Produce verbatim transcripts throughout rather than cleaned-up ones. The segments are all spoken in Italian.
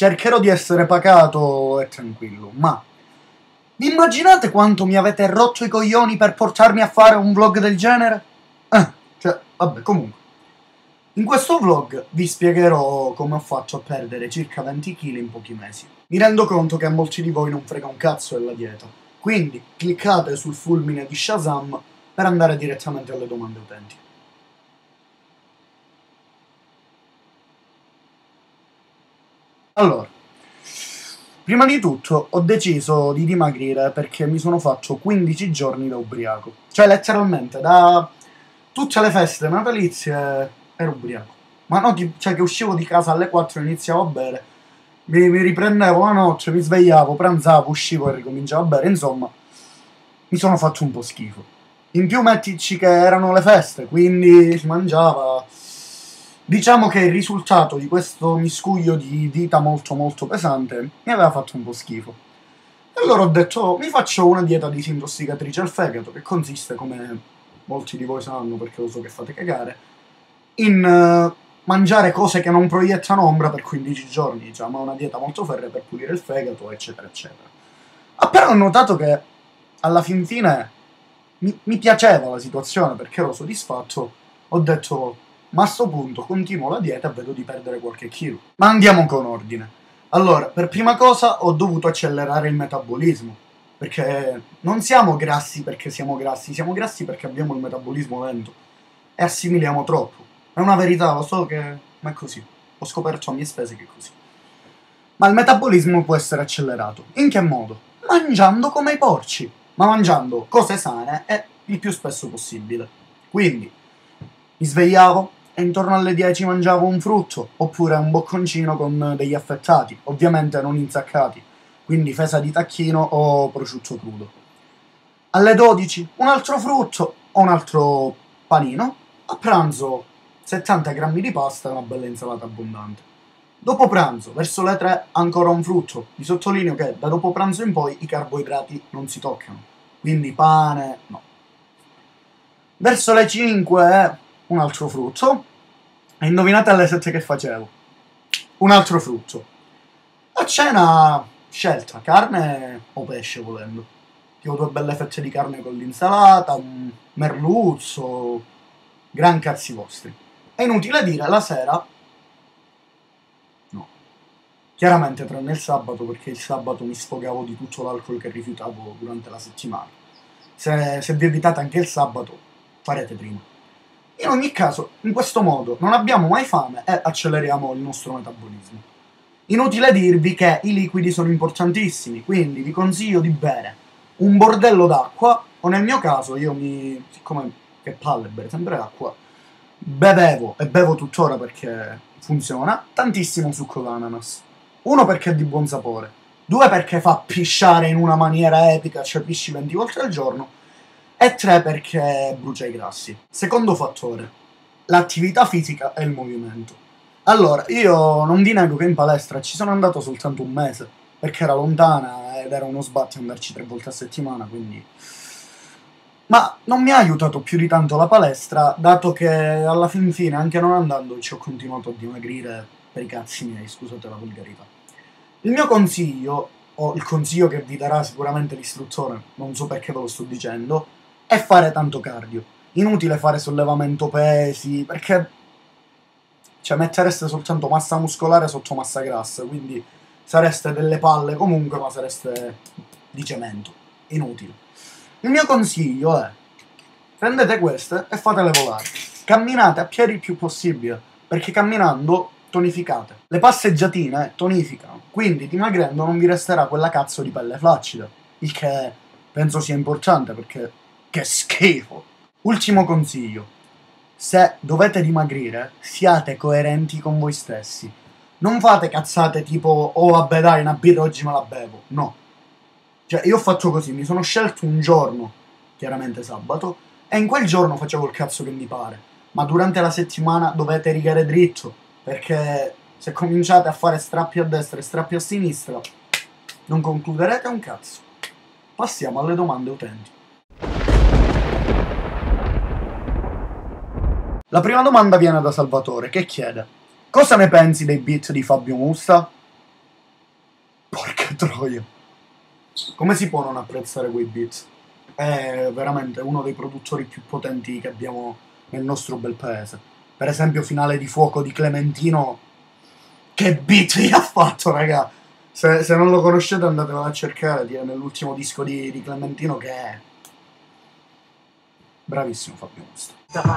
cercherò di essere pacato e tranquillo, ma vi immaginate quanto mi avete rotto i coglioni per portarmi a fare un vlog del genere? Eh, cioè, vabbè, comunque. In questo vlog vi spiegherò come ho fatto a perdere circa venti chili in pochi mesi. Mi rendo conto che a molti di voi non frega un cazzo della dieta, quindi cliccate sul fulmine di Shazam per andare direttamente alle domande utenti. Allora, prima di tutto ho deciso di dimagrire perché mi sono fatto quindici giorni da ubriaco. Cioè, letteralmente, da tutte le feste natalizie ero ubriaco. Ma no, cioè che uscivo di casa alle quattro e iniziavo a bere, mi, mi riprendevo la notte, mi svegliavo, pranzavo, uscivo e ricominciavo a bere. Insomma, mi sono fatto un po' schifo. In più mettici che erano le feste, quindi si mangiava. Diciamo che il risultato di questo miscuglio di vita molto molto pesante mi aveva fatto un po' schifo. E allora ho detto, oh, mi faccio una dieta disintossicatrice al fegato, che consiste, come molti di voi sanno perché lo so che fate cagare, in uh, mangiare cose che non proiettano ombra per quindici giorni, diciamo, una dieta molto ferrea per pulire il fegato, eccetera, eccetera. Ah, però ho notato che alla fin fine mi, mi piaceva la situazione perché ero soddisfatto, ho detto, ma a sto punto continuo la dieta e vedo di perdere qualche chilo. Ma andiamo con ordine. Allora, per prima cosa ho dovuto accelerare il metabolismo, perché non siamo grassi perché siamo grassi, siamo grassi perché abbiamo il metabolismo lento e assimiliamo troppo. È una verità, lo so che ma è così. Ho scoperto a mie spese che è così. Ma il metabolismo può essere accelerato. In che modo? Mangiando come i porci, ma mangiando cose sane e il più spesso possibile. Quindi mi svegliavo e intorno alle dieci mangiavo un frutto, oppure un bocconcino con degli affettati, ovviamente non insaccati, quindi fesa di tacchino o prosciutto crudo. Alle dodici un altro frutto o un altro panino, a pranzo settanta grammi di pasta e una bella insalata abbondante. Dopo pranzo, verso le tre, ancora un frutto. Vi sottolineo che da dopo pranzo in poi i carboidrati non si toccano, quindi pane, no. Verso le cinque un altro frutto, e indovinate alle sette che facevo? Un altro frutto. A cena, scelta, carne o pesce volendo. Tipo due belle fette di carne con l'insalata, un merluzzo, gran cazzi vostri. È inutile dire, la sera, no. Chiaramente tranne il sabato, perché il sabato mi sfogavo di tutto l'alcol che rifiutavo durante la settimana. Se, se vi evitate anche il sabato, farete prima. In ogni caso, in questo modo non abbiamo mai fame e acceleriamo il nostro metabolismo. Inutile dirvi che i liquidi sono importantissimi, quindi vi consiglio di bere un bordello d'acqua, o nel mio caso io mi, siccome che palle bere sempre acqua, bevevo e bevo tuttora perché funziona, tantissimo succo d'ananas. Uno perché è di buon sapore, due perché fa pisciare in una maniera epica, cioè pisci venti volte al giorno, e tre perché brucia i grassi. Secondo fattore, l'attività fisica e il movimento. Allora, io non vi nego che in palestra ci sono andato soltanto un mese, perché era lontana ed era uno sbatti andarci tre volte a settimana, quindi... Ma non mi ha aiutato più di tanto la palestra, dato che alla fin fine, anche non andando, ci ho continuato a dimagrire per i cazzi miei, scusate la volgarità. Il mio consiglio, o il consiglio che vi darà sicuramente l'istruttore, non so perché ve lo sto dicendo, è fare tanto cardio. Inutile fare sollevamento pesi, perché cioè mettereste soltanto massa muscolare sotto massa grassa, quindi sareste delle palle comunque, ma sareste di cemento. Inutile. Il mio consiglio è: prendete queste e fatele volare. Camminate a piedi il più possibile, perché camminando tonificate. Le passeggiatine tonificano, quindi dimagrendo non vi resterà quella cazzo di pelle flaccida, il che penso sia importante perché che schifo. Ultimo consiglio: se dovete dimagrire, siate coerenti con voi stessi. Non fate cazzate tipo, oh vabbè dai, una birra oggi me la bevo. No. Cioè, io ho fatto così, mi sono scelto un giorno, chiaramente sabato, e in quel giorno facevo il cazzo che mi pare. Ma durante la settimana dovete rigare dritto, perché se cominciate a fare strappi a destra e strappi a sinistra, non concluderete un cazzo. Passiamo alle domande utenti. La prima domanda viene da Salvatore, che chiede: cosa ne pensi dei beat di Fabio Mussa? troia. Come si può non apprezzare quei beat? È veramente uno dei produttori più potenti che abbiamo nel nostro bel paese. Per esempio Finale di Fuoco di Clementino, che beat gli ha fatto, raga! Se, se non lo conoscete andatevelo a cercare, nell'ultimo disco di, di Clementino, che è bravissimo Fabio Mosta.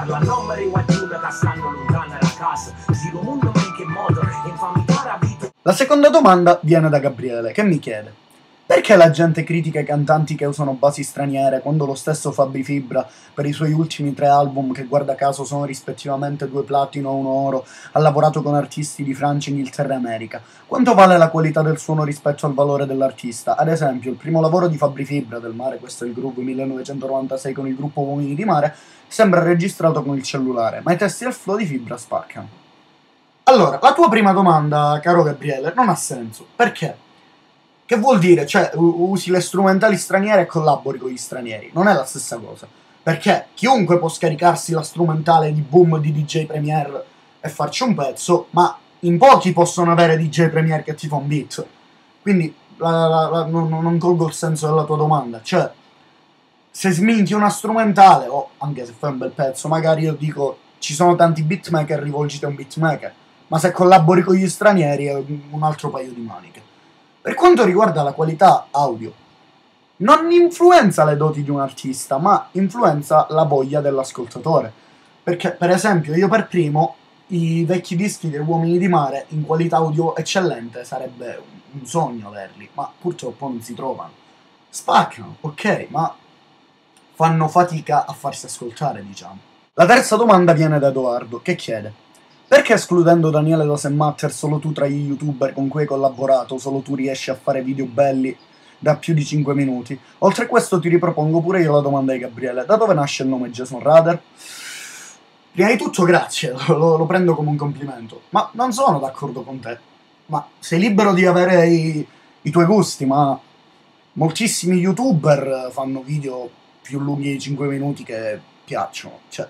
La seconda domanda viene da Gabriele, che mi chiede: perché la gente critica i cantanti che usano basi straniere quando lo stesso Fabri Fibra, per i suoi ultimi tre album, che guarda caso sono rispettivamente due platino e uno oro, ha lavorato con artisti di Francia, Inghilterra e America? Quanto vale la qualità del suono rispetto al valore dell'artista? Ad esempio, il primo lavoro di Fabri Fibra, Del Mare, questo è il Groove millenovecentonovantasei con il gruppo Uomini di Mare, sembra registrato con il cellulare, ma i testi e il flow di Fibra spaccano. Allora, la tua prima domanda, caro Gabriele, non ha senso. Perché? Che vuol dire? Cioè, usi le strumentali straniere e collabori con gli stranieri. Non è la stessa cosa. Perché chiunque può scaricarsi la strumentale di Boom di D J Premier e farci un pezzo, ma in pochi possono avere D J Premier che ti fa un beat. Quindi la, la, la, non, non colgo il senso della tua domanda. Cioè, se sminchi una strumentale, o anche se fai un bel pezzo, magari io dico ci sono tanti beatmaker, rivolgiti a un beatmaker. Ma se collabori con gli stranieri è un altro paio di maniche. Per quanto riguarda la qualità audio, non influenza le doti di un artista, ma influenza la voglia dell'ascoltatore. Perché, per esempio, io per primo, i vecchi dischi dei Uomini di Mare in qualità audio eccellente sarebbe un sogno averli, ma purtroppo non si trovano. Spaccano, ok, ma fanno fatica a farsi ascoltare, diciamo. La terza domanda viene da Edoardo, che chiede: perché escludendo Daniele Dosematter solo tu tra gli youtuber con cui hai collaborato, solo tu riesci a fare video belli da più di cinque minuti? Oltre a questo ti ripropongo pure io la domanda di Gabriele: da dove nasce il nome Jason Rader? Prima di tutto grazie, lo, lo prendo come un complimento, ma non sono d'accordo con te. Ma sei libero di avere i, i tuoi gusti, ma moltissimi youtuber fanno video più lunghi di cinque minuti che piacciono, cioè,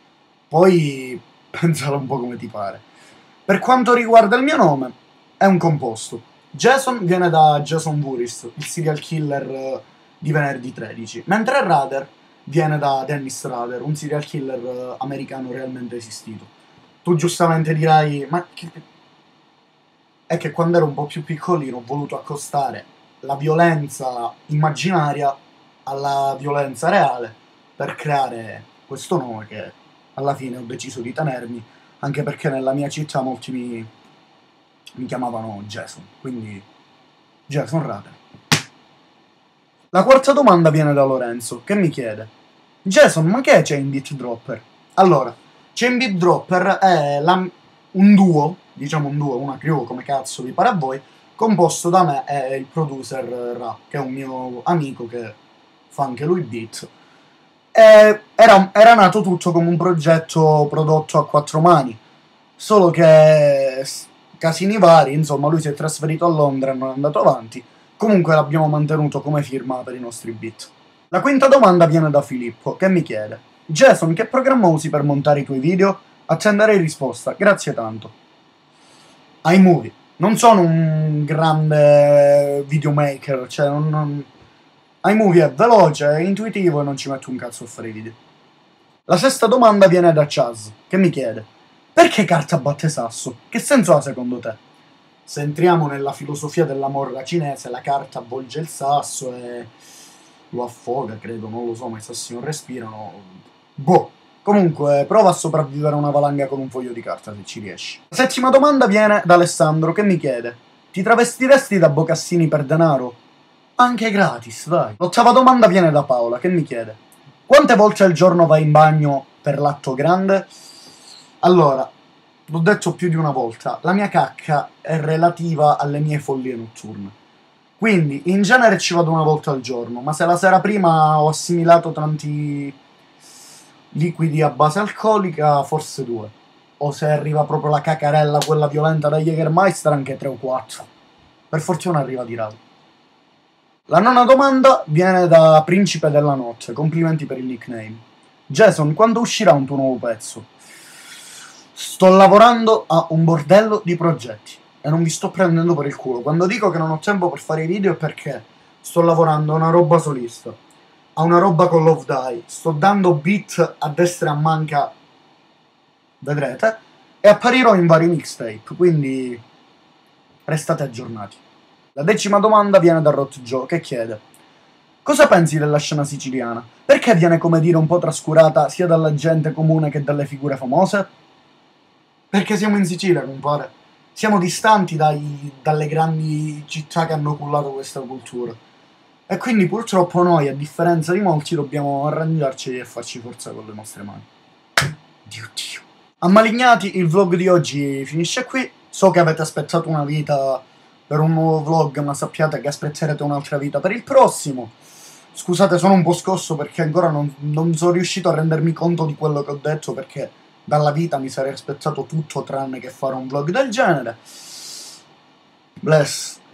poi pensalo un po' come ti pare. Per quanto riguarda il mio nome, è un composto. Jason viene da Jason Voorhees, il serial killer di Venerdì tredici, mentre Rader viene da Dennis Rader, un serial killer americano realmente esistito. Tu giustamente dirai, ma che... è che quando ero un po' più piccolino ho voluto accostare la violenza immaginaria alla violenza reale per creare questo nome che alla fine ho deciso di tenermi, anche perché nella mia città molti mi, mi chiamavano Jason, quindi Jason Rader. La quarta domanda viene da Lorenzo, che mi chiede: Jason, ma che è Chain Beat Dropper? Allora, Chain Beat Dropper è la, un duo, diciamo un duo, una crew, come cazzo vi pare a voi, composto da me e il producer Ra, che è un mio amico che fa anche lui beat. E era, era nato tutto come un progetto prodotto a quattro mani, solo che casini vari, insomma lui si è trasferito a Londra e non è andato avanti. Comunque l'abbiamo mantenuto come firma per i nostri beat. La quinta domanda viene da Filippo, che mi chiede: Jason, che programma usi per montare i tuoi video? Attenderei risposta, grazie tanto. iMovie. Non sono un grande videomaker, cioè non... non... iMovie è veloce, è intuitivo e non ci metto un cazzo a fare i video. La sesta domanda viene da Chaz, che mi chiede: perché carta batte sasso? Che senso ha secondo te? Se entriamo nella filosofia della morra cinese, la carta avvolge il sasso e lo affoga, credo, non lo so, ma i sassi non respirano. Boh. Comunque, prova a sopravvivere a una valanga con un foglio di carta, se ci riesci. La settima domanda viene da Alessandro, che mi chiede: ti travestiresti da Bocassini per denaro? Anche gratis, dai. L'ottava domanda viene da Paola, che mi chiede: quante volte al giorno vai in bagno per l'atto grande? Allora, l'ho detto più di una volta, la mia cacca è relativa alle mie follie notturne. Quindi, in genere ci vado una volta al giorno, ma se la sera prima ho assimilato tanti liquidi a base alcolica, forse due. O se arriva proprio la cacarella, quella violenta da Jägermeister, anche tre o quattro. Per fortuna arriva di rado. La nona domanda viene da Principe della Notte, complimenti per il nickname. Jason, quando uscirà un tuo nuovo pezzo? Sto lavorando a un bordello di progetti e non vi sto prendendo per il culo. Quando dico che non ho tempo per fare i video è perché sto lavorando a una roba solista, a una roba con Love Die, sto dando beat a destra e a manca, vedrete, e apparirò in vari mixtape, quindi restate aggiornati. La decima domanda viene da Rot Joe, che chiede: cosa pensi della scena siciliana? Perché viene, come dire, un po' trascurata sia dalla gente comune che dalle figure famose? Perché siamo in Sicilia, compare. Siamo distanti dai, dalle grandi città che hanno cullato questa cultura. E quindi purtroppo noi, a differenza di molti, dobbiamo arrangiarci e farci forza con le nostre mani. Dio Dio. Ammalignati, il vlog di oggi finisce qui. So che avete aspettato una vita per un nuovo vlog, ma sappiate che aspetterete un'altra vita per il prossimo. Scusate, sono un po' scosso perché ancora non, non sono riuscito a rendermi conto di quello che ho detto, perché dalla vita mi sarei aspettato tutto tranne che fare un vlog del genere. Bless.